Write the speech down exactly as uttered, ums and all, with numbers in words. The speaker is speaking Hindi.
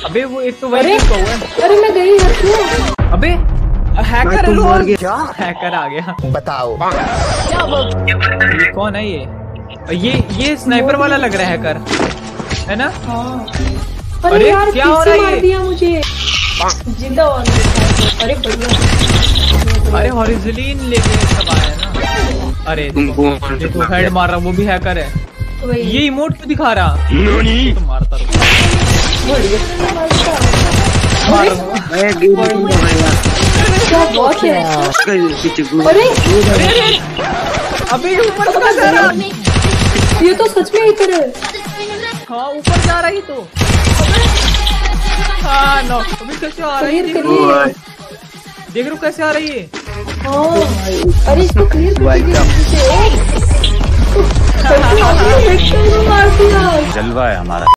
अबे वो एक तो वही हुआ है। अरे मैं गई हूँ। अबे हैकर मर गया क्या? हैकर आ गया। बताओ ये कौन है? ये ये ये स्नाइपर वाला लग रहा है हैकर, है ना? हाँ। अरे, अरे यार क्या हो किससे रहा है मार ये? दिया मुझे? जिंदा हो गया। अरे बढ़िया। अरे हॉरिज़ोन लेके सब आया है ना। अरे देखो हेड मार रहा, वो भी हैकर है। वही। ये इमोट तो दिखा रहा। तो मारता रहो। मार क्या बहुत है। अरे अबे ऊपर कहाँ जा रहा? ये तो सच में इधर है। हाँ ऊपर जा रही तो। हाँ नो अभी कैसे आ रही है? देख रो कैसे आ रही है। हाँ अरे इसको क्लियर कर दीजिए। जलवा है हमारा।